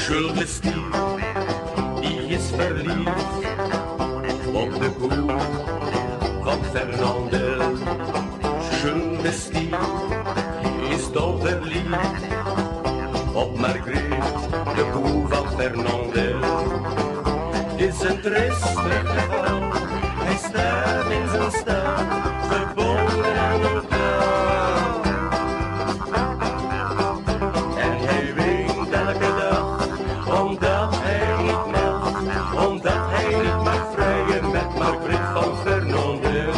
Juul de Stier, die is verliefd op de koe van Fernandel. Juul de Stier is dol verliefd op Margriet, de koe van Fernandel. Is een tristig geval, hij staat in zijn stal, gebonden aan een touw. En hij weent elke dag, omdat hij niet mag, omdat hij niet mag vrijen met Margriet van Fernandel.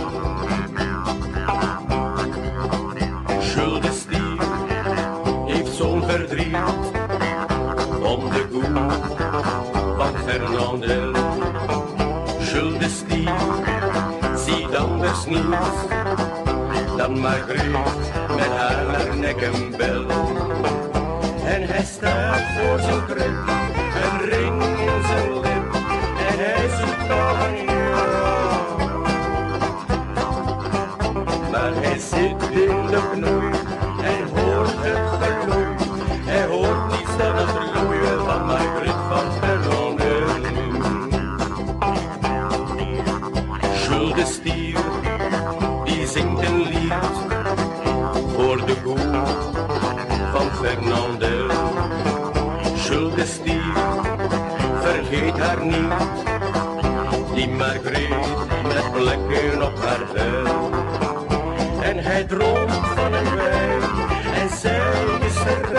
Juul de Stier heeft zo'n verdriet om de koe van Fernandel. Juul de Stier ziet anders niet dan Margriet met haar nek en bel. En hij staat voor zijn krib, een ring in zijn lip, en hij zoekt nog een ja. Maar hij zit in de knoei en hoort het geloei. Hij hoort niets dan het loeien van Margriet van Fernandel. Juul de Stier, die zingt een lied voor de koe van Fernandel. Juul de Stier, vergeet haar niet, die Margriet met plekken op haar vel. En hij droomt van een wijn en zij is er